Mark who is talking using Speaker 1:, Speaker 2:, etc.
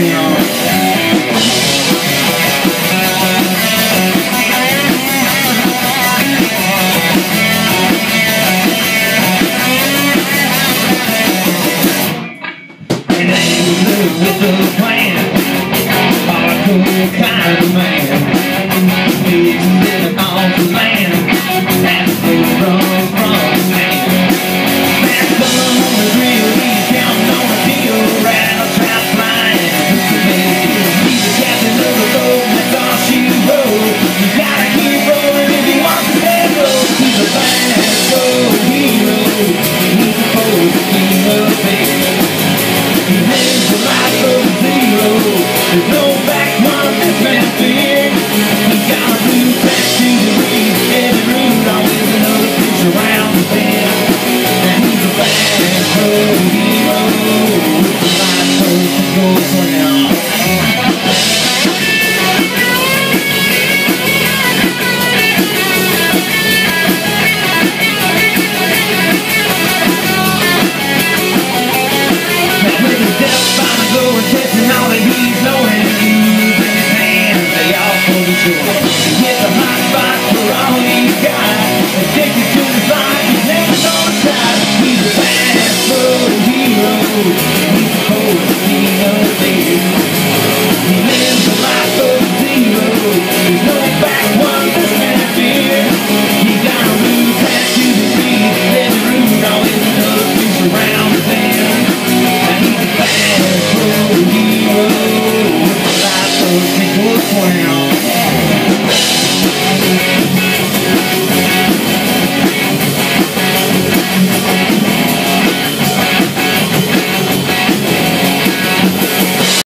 Speaker 1: With the plan, hardcore kind of man, he's living on the land, that's the run from man. Back on the grill, he's counting on a deal, rattle trap flying, he's the captain of the boat, that's all she wrote. You gotta keep rolling if you want to stay low. He's a fast road hero, he's supposed to keep up big. He lives a life of zero. There's no back one that's meant fear. He got a blue back to the reef. Every route always another fish around the bend. And he's a fast road hero. With the light post to go around. Testing all that he's knowing, using his hands, they all pull the shore. He hit the hot spot for all he's got. Addicted to his life, he's never on the side. He's a fast road hero. He's supposed to be no fear. He lives a life of zero. There's no back one that's meant fear. He got a route back to the reef. Every route always another fish around the bend. And he's a fast road hero, with the light post equals 12.